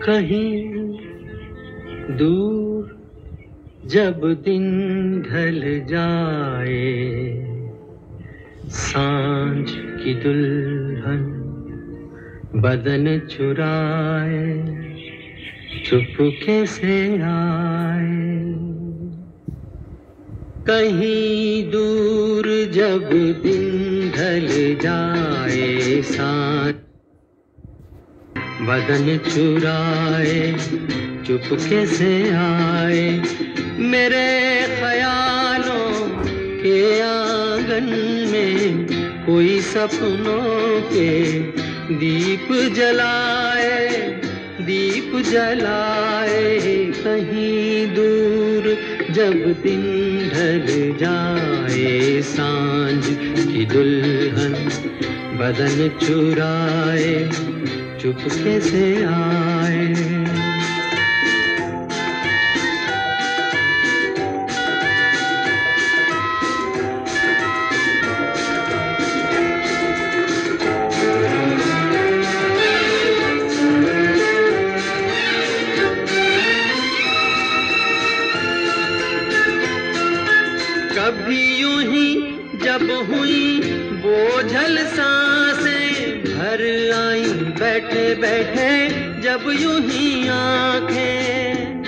कहीं दूर जब दिन ढल जाए, सांझ की दुल्हन बदन चुराए, चुपके से आए। कहीं दूर जब दिन ढल जाए, सांझ बदन चुराए, चुपके से आए। मेरे ख्यालों के आंगन में कोई सपनों के दीप जलाए, दीप जलाए। कहीं दूर जब दिन ढल जाए, सांझ की दुल्हन बदन चुराए, चुपके से आए। कभी यूं ही जब हुई बोझल सांसें, भर आई बैठे बैठे जब यूं ही आंखें।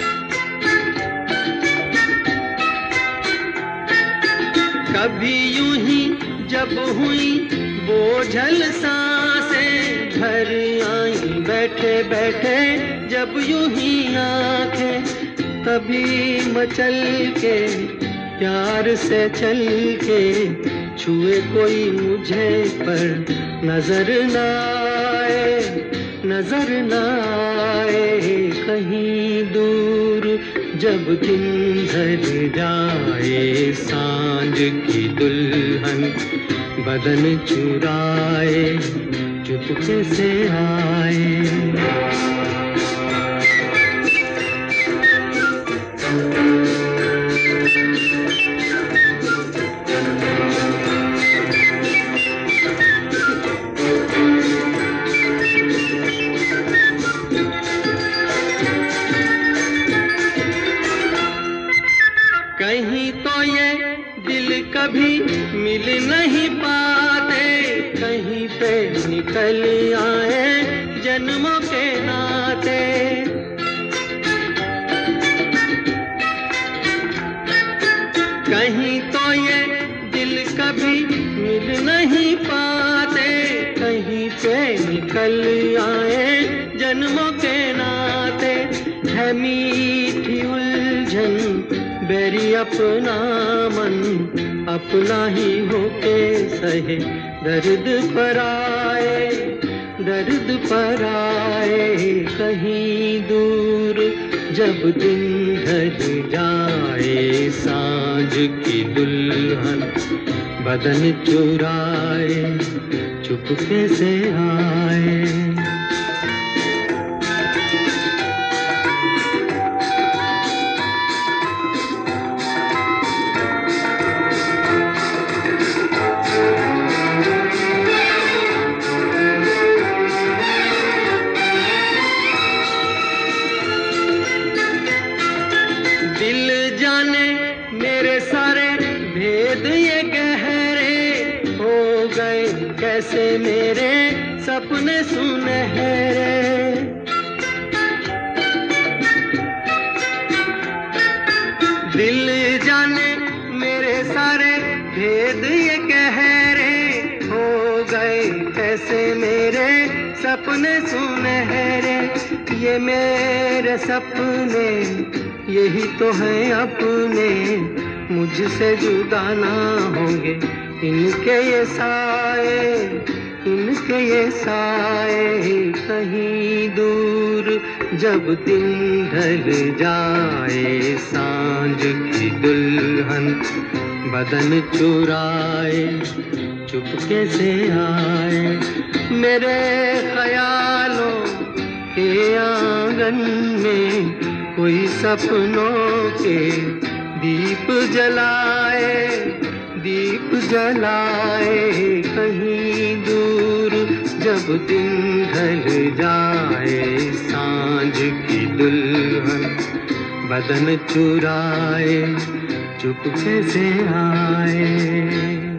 कभी यूं ही जब हुई बोझल सांसें, भर आई बैठे बैठे जब यूं ही आंखें। तभी मचल के प्यार से चल के छुए कोई मुझे, पर नजर न आए, नजर न आए। कहीं दूर जब दिन ढल जाए, सांझ की दुल्हन बदन चुराए, चुपके से आए। कहीं तो ये दिल कभी मिल नहीं पाते, कहीं पे निकल आए जन्मों के नाते। कहीं तो ये दिल कभी मिल नहीं पाते, कहीं पे निकल आए जन्मों के नाते। है मीठी उलझन बेरी अपना मन, अपना ही होके सहे दर्द पर आए, दर्द पर आए। कहीं दूर जब दिन ढल जाए, सांझ की दुल्हन बदन चुराए, चुपके से आए। दिल जाने मेरे सारे भेद ये गहरे, हो गए कैसे मेरे सपने सुनहरे। दिल जाने मेरे सारे भेद ये गहरे, हो गए कैसे मेरे सपने सुनहरे। ये मेरे सपने यही तो हैं अपने, मुझसे जुदा ना होंगे इनके ये साए, इनके ये साए। कहीं दूर जब दिन ढल जाए, सांझ की दुल्हन बदन चुराए, चुपके से आए। मेरे ख्यालों के आंगन में कोई सपनों के दीप जलाए, दीप जलाए। कहीं दूर जब दिन ढल जाए, सांझ बदन चुराए चुपके से आए।